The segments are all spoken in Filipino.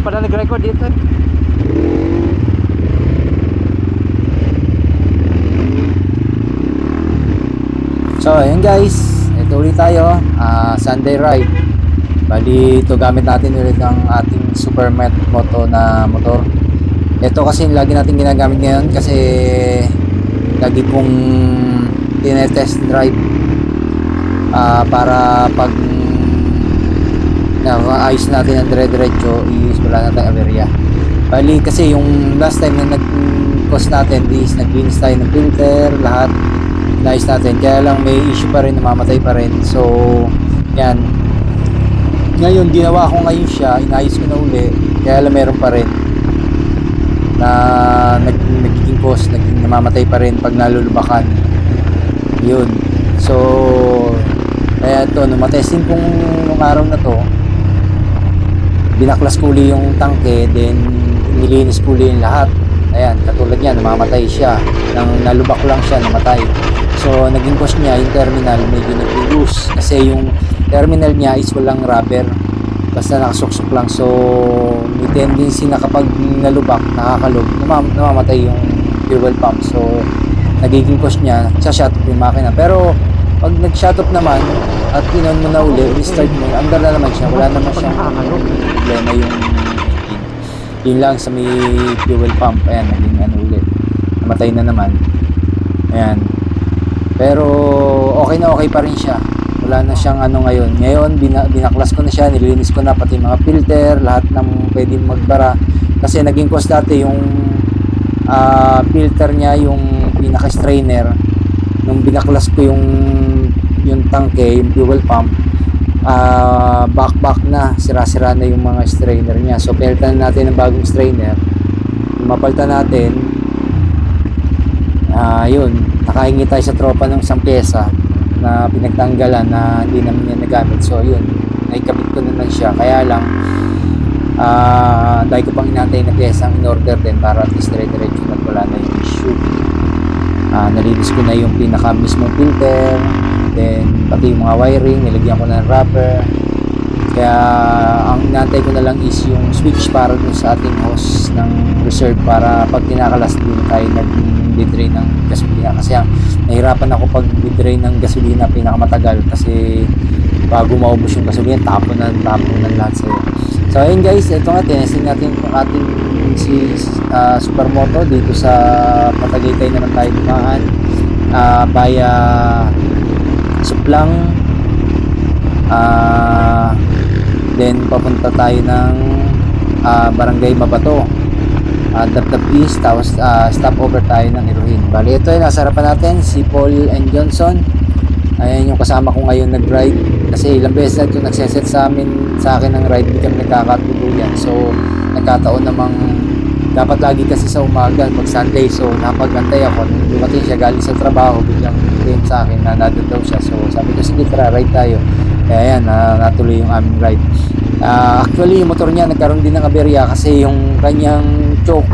pala nag-record dito. So ayun guys, ito ulit tayo, Sunday ride. Bali ito gamit natin ulit ang ating Supermet Moto na motor. Ito kasi lagi natin ginagamit ngayon kasi lagi kong tinetest drive para pag ayos natin ang dire-diretso is wala na tayong aberya. Bali kasi yung last time na nag-cost natin is naglinis tayo ng filter, lahat nice natin, kaya lang may issue pa rin, namamatay pa rin. So yan, ngayon ginawa ko ngayon siya, inayos ko na uli, kaya lang meron pa rin na nagiging cost, naging namamatay pa rin pag nalulubakan yun. So kaya ito, nung matesting kong nung araw na to, binaklas ko uli yung tangke, then nilinis ko uli yung lahat. Ayan, katulad niya, namamatay siya, nang nalubak lang siya, namatay. So naging cost niya yung terminal medyo nag-loose kasi yung terminal niya is walang rubber, basta nakasuksok lang. So may tendency na kapag nalubak, nakakalog, namamatay yung fuel pump. So nagiging cost niya sa shut off yung makina. Pero pag nag-shut off naman at pinon mo na uli, restart mo, andar na naman siya, wala naman siyang problema yung yun lang sa may fuel pump. Ayan, naging ano ulit, namatay na naman. Ayan, pero okay na okay pa rin siya, wala na siyang ano ngayon. Ngayon binaklas ko na siya, nilinis ko na pati mga filter, lahat ng pwedeng magbara. Kasi naging cost dati yung filter niya, yung pinaka strainer, nung binaklas ko yung tangke, yung fuel pump, back na, sira-sira na yung mga strainer niya. So palitan natin ng bagong strainer, mapalitan natin. Yun, nakahingi tayo sa tropa ng isang pyesa na pinagtanggalan na hindi naman niya nagamit. So yun, naikabit ko naman siya, kaya lang dahil ko pang inantay na pyesa ang in-order din para at least dire-diretso na wala na yung issue. Nalinis ko na yung pinaka mismong filter, then pati yung mga wiring nilagyan ko na ng wrapper. Kaya ang inantay ko na lang is yung switch para dun sa ating hose ng reserve, para pag kinakalas din tayo nag-drain ng gasolina. Kasi nahirapan ako pag drain ng gasolina pinakamatagal, kasi bago maubos yung gasolina, tapon na lahat sa'yo. So ayun guys, ito nga, tinesting natin itong ating Supermoto dito sa Patagaytay naman tayo dumaan, via Suplang, then papunta tayo ng Barangay Mabato, Dapdap East, tapos stopover tayo ng Iruhin. Bali ito ay nasa harapan natin si Paul and Johnson. Ayan yung kasama ko ngayon nag-ride, kasi ilang beses na ito nagseset sa akin ng ride, hindi kami nagkakatuluyan. So nagkataon namang dapat lagi kasi sa umaga pag Sunday, so napag-antay ako. Nung dumating siya galing sa trabaho, biglang claim sa akin na nandun daw siya. So sabi ko, sige tara, ride tayo. Kaya yan, natuloy yung aming ride. Actually yung motor niya nagkaroon din ng aberya kasi yung kanyang choke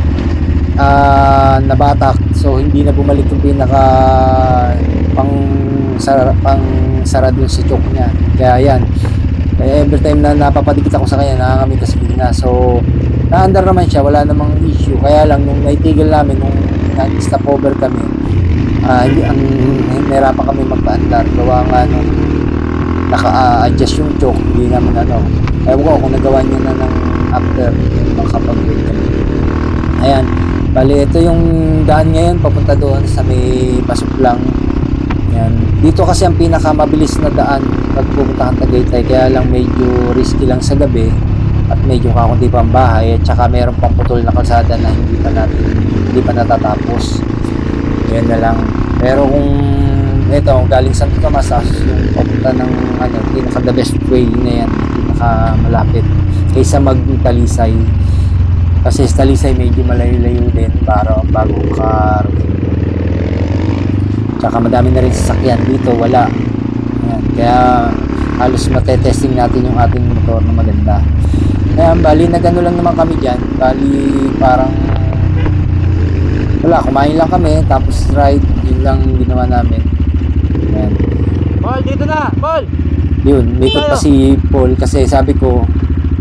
nabatak, so hindi na bumalik yung pinaka pang sara dun sa choke niya. Kaya yan, kaya every time na napapadikit ako sa kanya, nakakamit sa spina. So naandar naman siya, wala namang issue. Kaya lang nung naitigil namin, nung nag-stop over kami, nahirapan kami magpaandar. Gawa nga nung naka-adjust yung choke, hindi naman ewan ko kung nagawa niya na ng after makapag-break kami. Ayan, bali ito yung daan ngayon papunta doon sa may Pasuplang. Yan, dito kasi ang pinakamabilis na daan pag pupunta kang Tagaytay, kaya lang medyo risky lang sa gabi at medyo kakunti pa ang bahay, at saka meron pang putol na kalsada na hindi pa natatapos. Yan na lang. Pero kung ito galing Santo Tomas, yung papunta ng pinaka the best way na yan, pinaka malapit kaysa mag-Talisay, kasi sa Talisay medyo malayo-layo din bago makarating. Tsaka madami na rin sasakyan, dito wala. Ayan, kaya halos matetesting natin yung ating motor na maganda. Ayan, bali nagano lang naman kami dyan, bali parang wala, kumain lang kami tapos ride, yun lang ginawa namin. Ayan. Paul, dito na! Paul! Yun, may ikot pa si Paul kasi sabi ko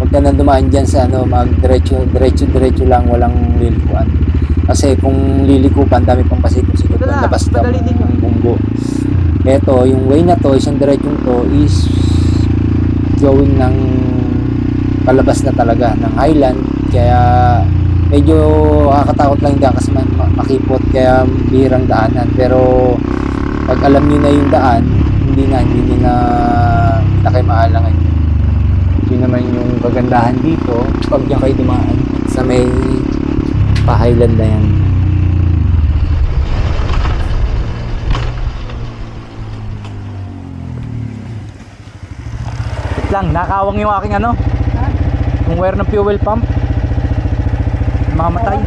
Huwag ka na dumaan dyan sa ano, diretso lang, walang lilikuan. Kasi kung lilikupan, dami pang pasikot-sikot ng labas ng bunggo. Ito, yung way na to, isang diretsong to is going ng palabas na talaga ng highland, kaya medyo nakakatakot lang dyan kasi makipot, kaya bihirang daanan. Pero pag alam nyo na yung daan, hindi na kayo maalangan. Yun naman yung kagandahan dito pag dyan kayo dumaan sa may pa-highland na yan. Wait lang, nakawang yung aking ano, yung wire ng fuel pump, mamatay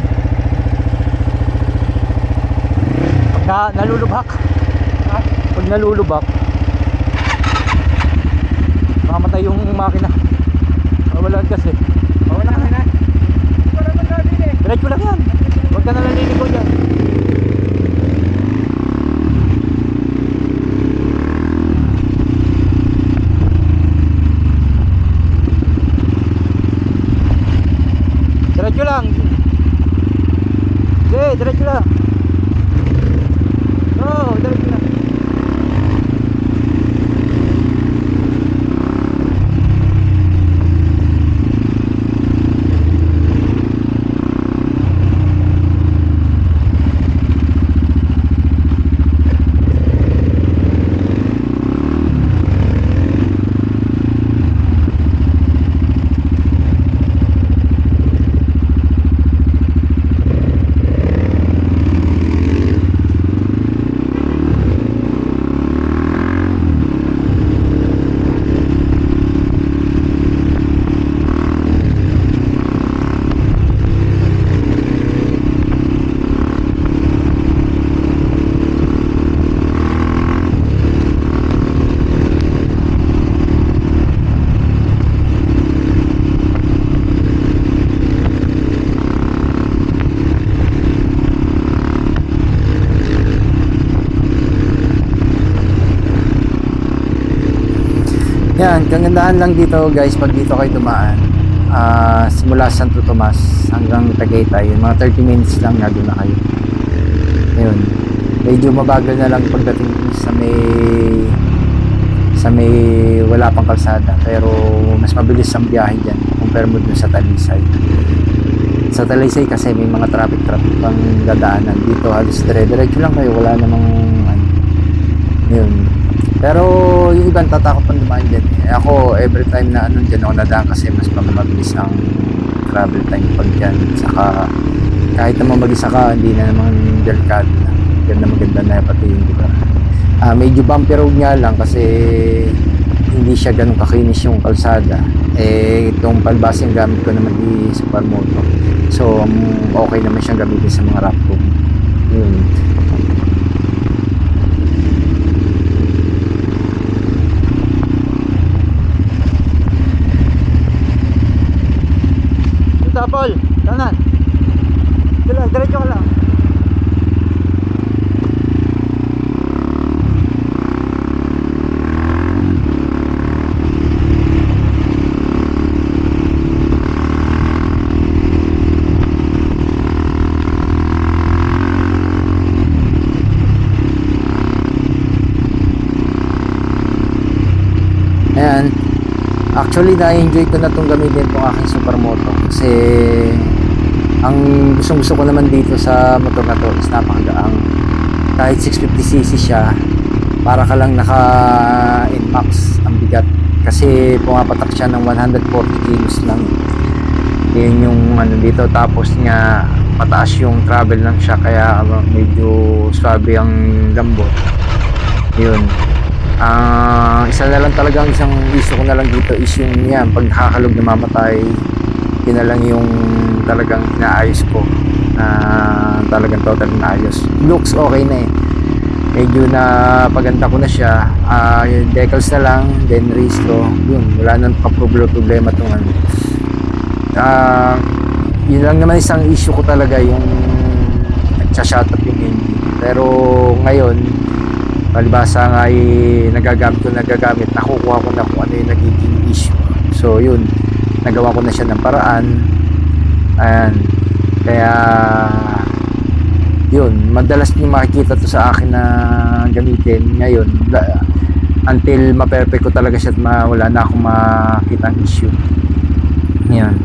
pag nalulubak. Pag nalulubak, mamatay yung makina, mawalan kasi. Mawala ka na, wala nang gagawin eh. Diretso lang yan, huwag ka na naliligo dyan. Diretso lang. Sige, diretso lang. Oo, diretso lang. Yan, kagandahan lang dito guys pag dito kayo dumaan, simula Santo Tomas hanggang Tagaytay, mga 30 minutes lang na doon na kayo. Ayun, medyo mabagal na lang pagdating sa may wala pang kalsada, pero mas mabilis ang biyahe dyan compare mo dun sa Talisay. Sa Talisay kasi may mga traffic pang dadaanan. Dito halos diretso lang kayo, wala namang ano, yun. Pero yung ibang tatakot pang dumaan dyan. Ako every time na ano dyan ako nadaan kasi mas mabilis ang travel time pag dyan. Saka kahit naman mag-isa ka, hindi na naman delikado na. Maganda na pati yung lugar. Medyo bumpy road nga lang kasi hindi siya ganun kakinis yung kalsada. Itong palbasa yung gamit ko naman supermoto. So okay naman siyang gamitin sa mga rough road. Yun. Paul, kanan. Diretso ka lang. Ayan. Actually, na-enjoy ko na itong gamitin itong aking supermoto kasi ang gusto ko naman dito sa motor na to is napakagaang. Kahit 650cc siya, para ka lang naka NMAX ang bigat kasi pumapatak siya ng 140 kilos lang. Yun yung ano dito, tapos nga mataas yung travel lang siya kaya medyo swabe ang lambot. Yun. Isa na lang talagang isang gusto ko na lang dito is yung yan, pag nakakalog na mamatay, yun na lang yung talagang inaayos ko na talagang total inaayos. Looks okay na eh, medyo na paganda ko na siya. Yung decals na lang, then restro, yun, wala nang problema itong ano. Yun lang naman isang issue ko talaga, yung nagsha-shut up yung engine. Pero ngayon palibasa nga nagagamit, nakukuha ko na kung ano yung nagiging issue. So yun, nagawa ko na siya ng paraan. Ayan. Kaya yun, madalas niyo makikita to sa akin na gamitin ngayon until ma-perfect ko talaga siya at wala na akong makitang issue. Yan.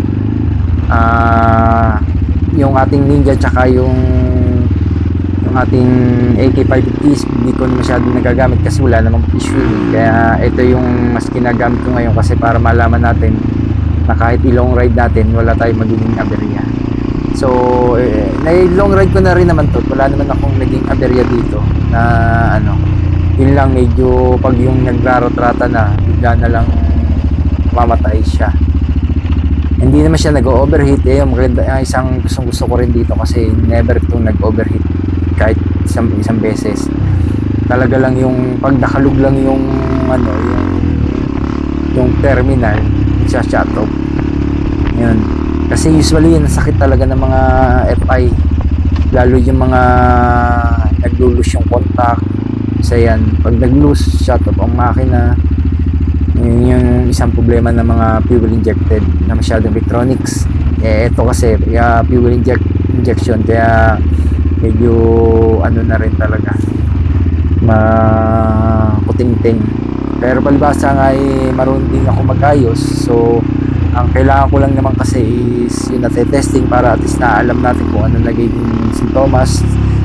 Yung ating Ninja tsaka yung ating AK550 hindi ko masyadong nagagamit kasi wala namang issue. Kaya ito yung mas ginagamit ko ngayon kasi para malaman natin na kahit ilong ride natin wala tayong magiging aberya. So long ride ko na rin naman to, wala naman akong naging aberya dito na ano, yun lang medyo pag yung nagrarotrata na bigla na lang mamatay siya. Hindi naman siya nag-overheat yung isang gusto ko rin dito kasi never itong nag-overheat kahit isang beses. Talaga lang yung pag nakalug lang yung ano, yung terminal siya shut off. Yun. Kasi usually yun sakit talaga ng mga FI, lalo yung mga nag-loose yung contact. Kasi yan, pag nag-loose shut off ang makina, yun yung isang problema ng mga fuel injected na masyadong electronics. Ito kasi fuel injection, kaya medyo ano na rin talaga makutingting. Pero palibasa nga marunong din ako mag-ayos. So ang kailangan ko lang naman kasi is yung nate-testing para at least naalam natin kung ano nagiging sintomas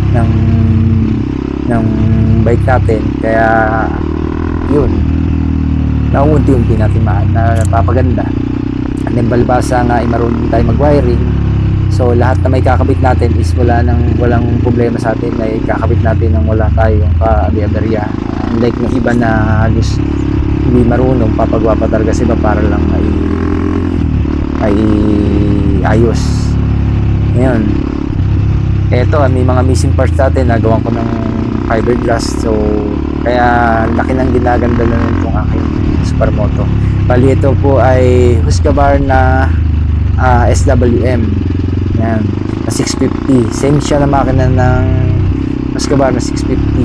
ng bike natin. Kaya yun, naunti-unti natin napapaganda. And then balbasa nga marunong tayo mag-wiring. So lahat na may kakabit natin is walang problema sa atin na kakabit natin nang wala tayong ka-aberya. Unlike ng iba na halos hindi marunong, papagawa pa talaga sila para lang ay ayos. Ngayon, eto may mga missing parts natin, nagawan ko ng fiberglass. So kaya laki ng ginaganda na nitong aking Supermoto. Bali ito po ay Husqvarna SWM. Yan, na 650. Same siya na makina ng Husqvarna 650.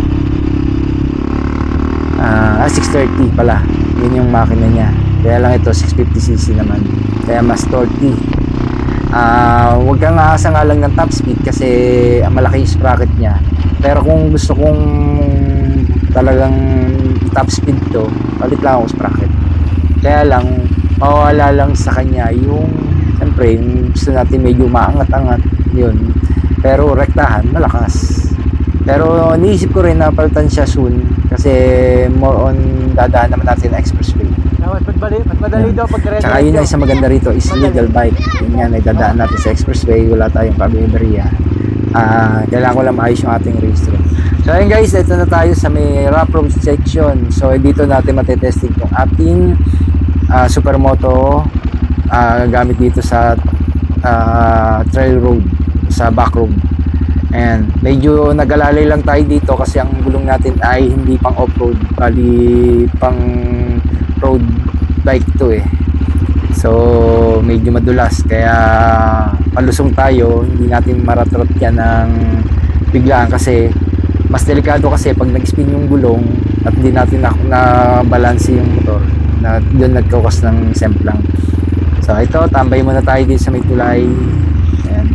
630 pala. Yun yung makina niya. Kaya lang ito 650cc naman. Kaya mas torty. Huwag kang aasa nga lang ng top speed kasi malaki yung sprocket niya. Pero kung gusto kong talagang top speed to, palit lang ako sprocket. Kaya lang mawala lang sa kanya yung siyempre yung gusto natin medyo maangat-angat yun, pero rektahan malakas. Pero niisip ko rin na palitan siya soon kasi more on dadaan naman natin na expressway. Mas madali daw pag diretso. Tsaka yun ang isang maganda rito is legal bike. Yun yan, ay dadaan natin sa expressway, wala tayong pag-iberya. Kailangan ko lang maayos yung ating registro. So ayun guys, ito na tayo sa may rough road section. So dito natin matetesting yung ating Supermoto gamit dito sa trail road, sa back road. And medyo nagalalay lang tayo dito kasi ang gulong natin ay hindi pang off-road, bali pang road bike to So medyo madulas, kaya palusong tayo, hindi natin maratrot yan ng biglaan kasi mas delikado kasi pag nag-spin yung gulong at hindi natin na-balance yung motor, na doon nagkawas ng semplang. So ito, tambay muna tayo dito sa may tulay. Ayan.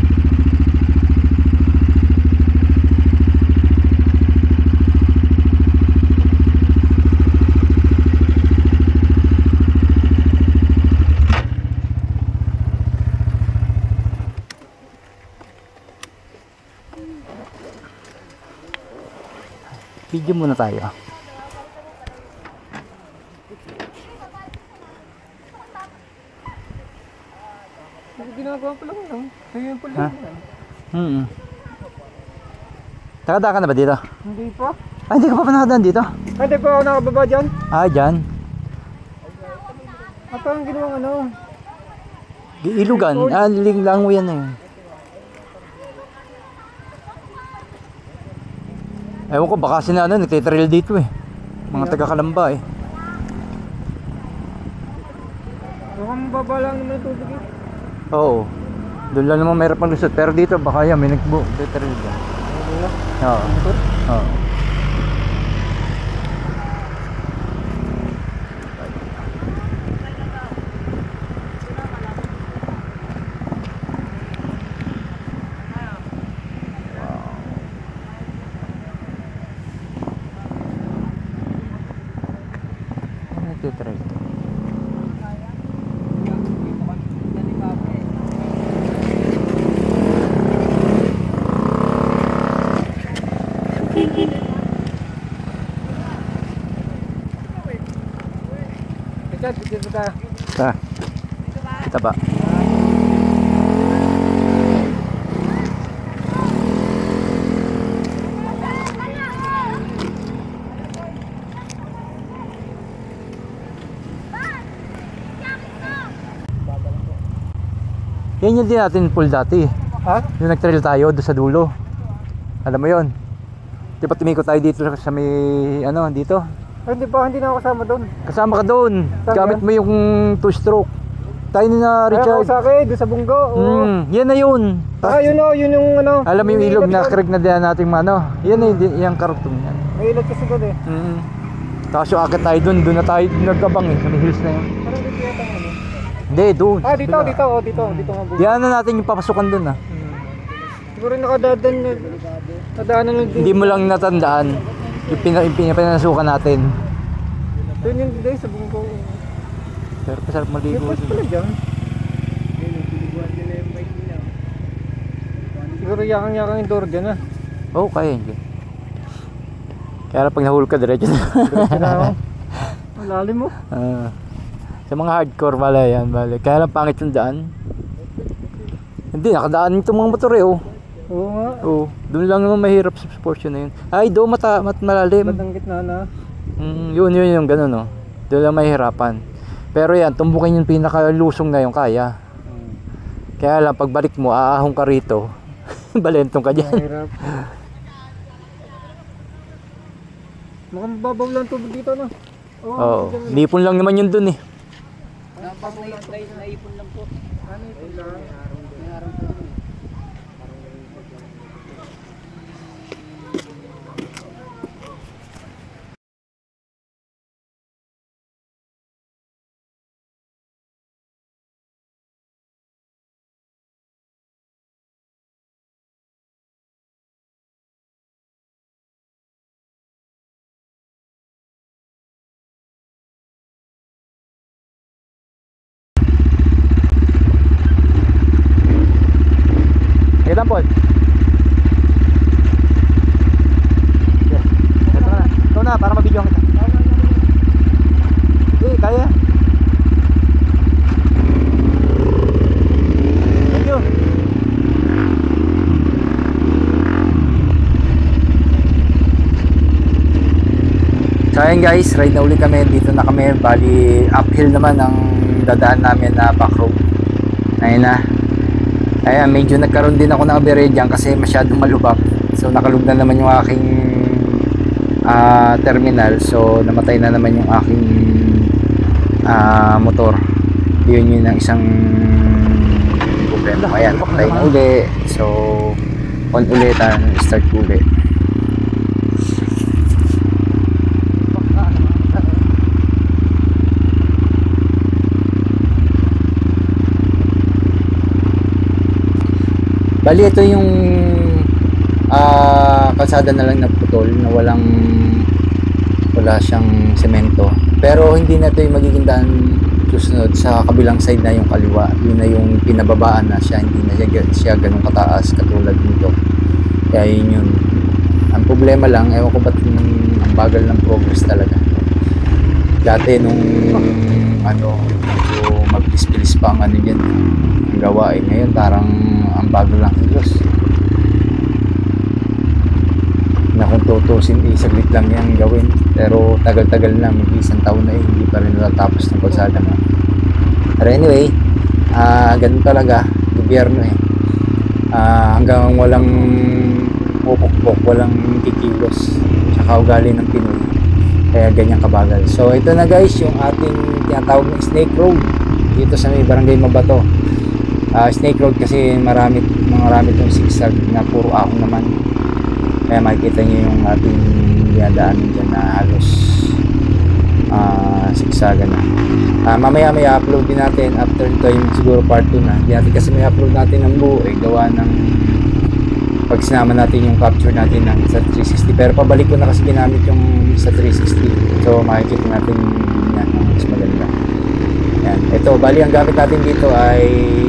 Video muna tayo. Ginagawa ko lang. Ayun po lang. Nakadaan ka na ba dito? Hindi po. Hindi ka pa nakadaan dito? Hindi po ako nakababa dyan. Dyan? Ito ang ginawang Ilugan. Lang mo yan na yun. Ewan ko, baka nagtitrail dito mga taga-Kalamba Mukhang baba lang naman tubig Oo. Doon lang naman mayroon pang lusot. Pero dito baka yan, may nagtitrail dyan. Oo. Oo. nagtitrail. Ta. Kita ba? Yan yung din natin pool dati. Ha? Yung nag-trail tayo doon sa dulo. Alam mo yon? Di ba tumikot tayo dito sa may ano dito? Ay, hindi na ako kasama doon. Kasama ka doon. Saan Gamit yan? mo yung 2-stroke. Tayo na Ay, Richard. ako sa akin, doon sa Bunggo. Oo. Yan na yun. Yun o, yun yung ano. Alam mo yung ilog na ilog- krieg na din nating ano. Yan na yung kartong yan. May ilog kasi doon eh. Tapos yung akit tayo doon na tayo nagkabang eh. Sa may hills na yun. Parang dito yata ang ano. Hindi, doon. Dito nga Bunggo. Yan na natin yung papasukan doon ah. Siguro nadaanan lang din. Hindi mo lang natandaan yung pinapasukan natin. Doon yung day sa Bunggo. Pero pasarap May maligo. post pala dyan. Siguro yakang yung door dyan ah. Oo, kaya hindi. Kaya pag nahulog ka, diretso na. Diretso na ako. Malalim mo. Sa mga hardcore pala yan, bale. Kaya lang pangit yung daan. Hindi, nakadaan itong mga motor eh, oh. Oo nga. Oo, doon lang naman mahirap sa portion na yun. Ay, doon malalim. Bandang gitna na. Yun yung gano'n, no. Doon lang mahirapan. Pero yan, tumbukin yung pinakalusong na yung kaya. Kaya lang, pagbalik mo, aahong ka rito. Balentong ka dyan. Mahirap. Mukhang babaw lang tubig dito, no? Oo, nipon lang naman yun dun eh. Naipon lang po. Ano ipon lang? May araw po. Kita Paul. Ito na, para mabidyo kita. Kaya. Thank you. So ayun guys, ride na uli kami. Dito na kami. Bali, uphill naman ang dadaan namin na back road. Ayun na. Ayan, medyo nagkaroon din ako ng aberya dyan kasi masyadong malubak. So nakalug na naman yung aking terminal. So namatay na naman yung aking motor. Yun ang isang problema. Ayan, patay na uli. So on ulit, start uli. Bali, ito yung kalsada na lang na putol na wala siyang semento. Pero hindi na ito yung magiging daan susunod. Sa kabilang side na yung kaliwa. Yun na yung pinababaan na siya. Hindi na siya ganun kataas katulad nito. Kaya yun yun. Ang problema lang, ewan ko ba't ang bagal ng progress talaga. Dati nung medyo magpilis-pilis pa ang ano dyan, ang gawain. Ngayon parang ang bago lang kilos na kung tutusin, saglit lang yan gawin, pero tagal-tagal na, mag-isang taon na hindi pa rin natatapos ng kalsada mo. Pero anyway, ganun talaga gobyerno hanggang walang pupukpok, walang kikilos sa kaugali ng Pinoy, kaya ganyan kabagal. So ito na guys, yung ating tinatawag na Snake Road dito sa may Barangay Mabato. Snake Road kasi marami itong zigzag na puro ahon naman, kaya makikita nyo yung ating dinadaanan dyan na halos zigzagan na. Mamaya may upload din natin after ito, yung siguro part 2 na. Hindi natin kasi may upload natin ng buo gawa ng pag sinama natin yung capture natin ng sa 360, pero pabalik ko na kasi ginamit yung sa 360, so makikita natin yan mas maganda. Yan. Ito, bali ang gamit natin dito ay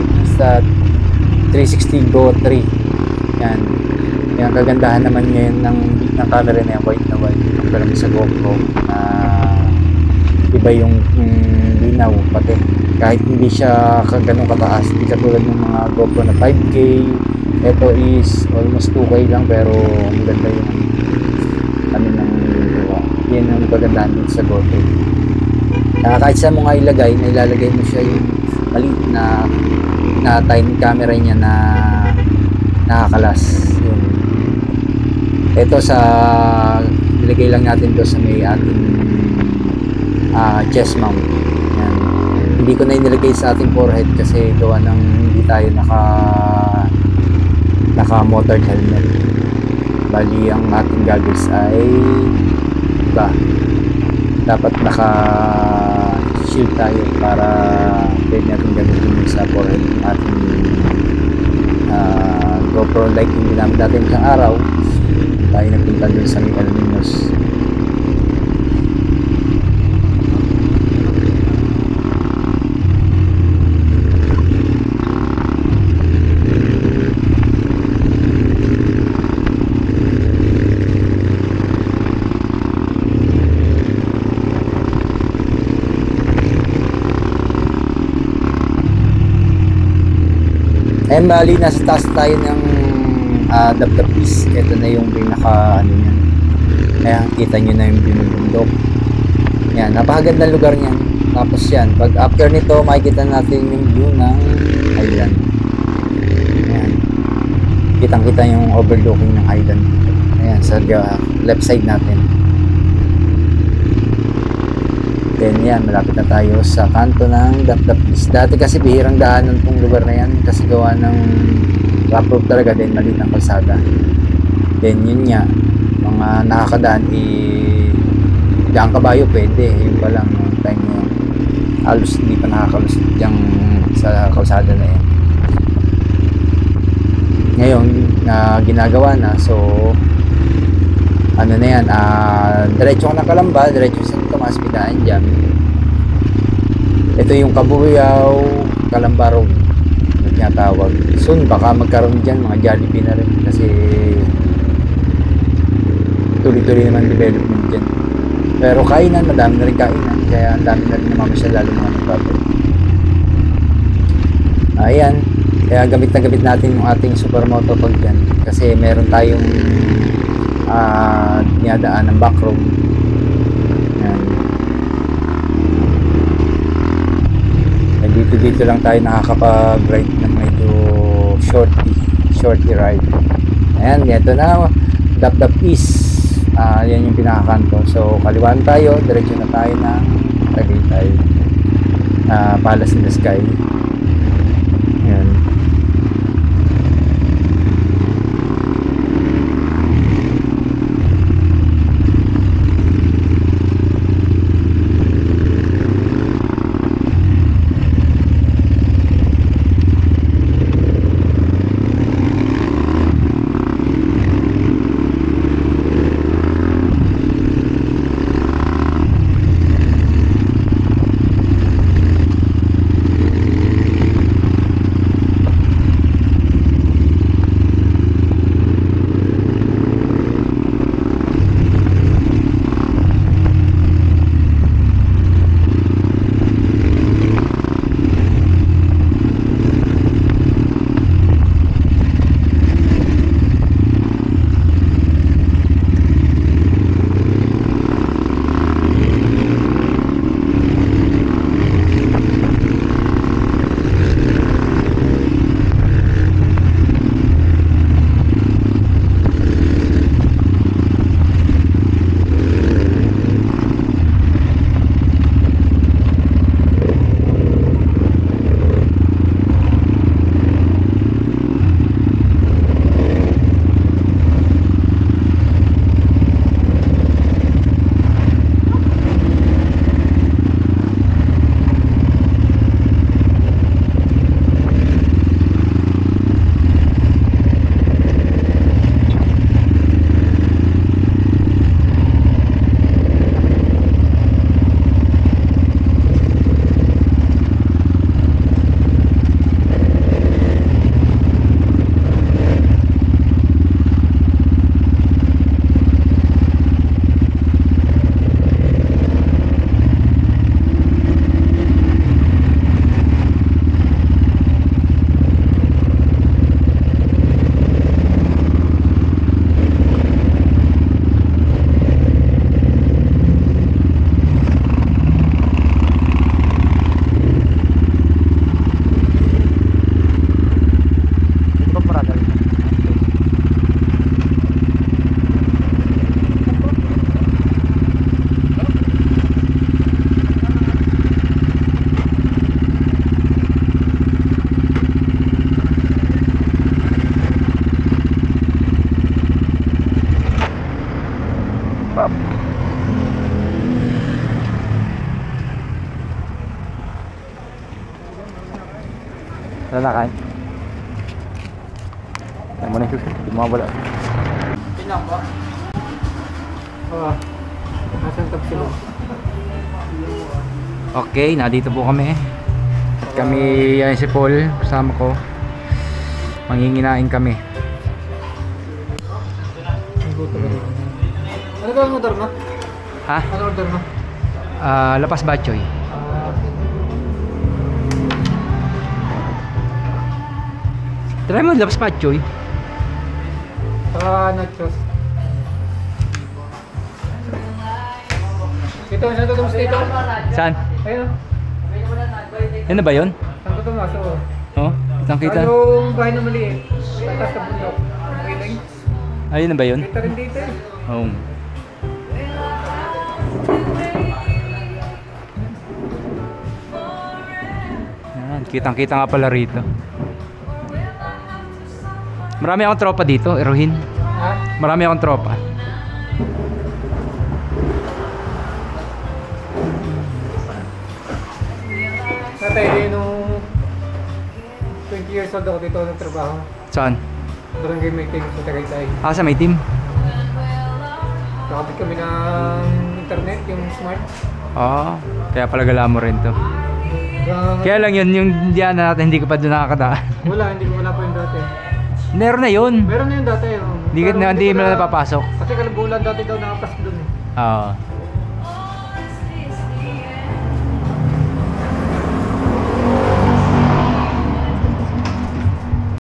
Insta360 Go 3. Yan. Yung kagandahan naman ngayon ng camera na yan, white na white. Pero sa GoPro na iba yung linaw pati. Kahit hindi siya ganun kataas, hindi katulad ng mga GoPro na 5K. Ito is almost 2K lang pero maganda yung ano ng video. Yan ang kagandahan dito sa GoPro. Kahit sa mga ilagay, ilalagay mo siya yung maliit na time camera niya na nakakalas. Yun. Ito sa ilagay lang natin to sa may ating chest mount. Yan. Hindi ko na inilagay sa ating forehead kasi gawa ng hindi tayo naka motored helmet. Bali ang ating goggles ay iba. Dapat naka shield tayo para pwede natin gamitin sa forehead ng ating GoPro. Like yung ginamit natin isang araw, tayo nagpunta dun sa may Alaminos. Ayan, bali nasa taas tayo ng Dabdabis. Ito na yung pinaka ano niyan. Ayan, kita nyo na yung binubundok. Yan, napakagandang lugar niyan. Tapos yan, pag after nito makikita natin yung view ng island. Ayan, kitang kita yung overlooking ng island. Ayan, sa left side natin. Then yan, malapit na tayo sa kanto ng Dabdabis. Dati kasi bihirang daanan tong lugar na yan kasi gawa ng rough road talaga, then maliit ang kalsada. Then yun nga, mga nakakadaan diyang kabayo pwede, yun pa lang time yun. Halos hindi pa nakakalusot diyang sa kalsada na yan. Ngayon, ginagawa na, so ano na yan, diretso ka ng Calamba, diretso sa Tomas, Pidaan dyan. Ito yung Kabuyaw Calamba Road na tinatawag. Soon baka magkaroon dyan mga Jollibee na rin kasi tuloy-tuloy naman development dyan. Pero kainan, madami na rin kainan, kaya ang dami na rin namamasyal, lalo mga nagbabalik. Ayan, kaya gamit na gamit natin yung ating supermoto pag dyan kasi meron tayong dinadaan ng backroom. Yan. Dito lang tayo nakakapag-ride ng medyo shorty ride. Ayan, ito na Dabdabis. Yan yung pinakakanto. So kaliwan tayo, diretso na tayo ng Tagaytay, Palace in the Sky. Yan. Tara na, kain. Yan mo na yung susunod. Hindi mawala. Pinang ba? Oo. Nasaan tapsilo? Okay, nandito po kami. Kami, yan si Paul, kasama ko. Manginginain kami. Ano ka ang order mo? Ha? Ano order mo? Lapas Batchoy. Try mo lapas Batchoy. Saka nachos. Dito, saan tutumas dito? Saan? Ayun. Yan na ba yun? Saan tutumas? Oo. Oh, kitang kita. Yung bahay na maliit. Tatas sa bundok. Okay. Ayun na ba yun? Kita rin dito eh. Oo. Yan, kitang-kita nga pala rito. Marami akong tropa dito, Erohin. Ha? Marami akong tropa. Natay din nung 20 years old ako dito nagtrabaho. Saan? Barangay meeting sa Tagaytay. Sa may team? Nakabit kami ng internet, yung smart. Kaya pala gala mo rin to. Kaya lang yun, yung diyan natin, hindi ko pa doon nakakadaan. Wala pa yung dati. Meron na yun. Meron na yung dati. Hindi mo na napapasok. Kasi kalabulan dati daw nakapasok doon eh. Oo.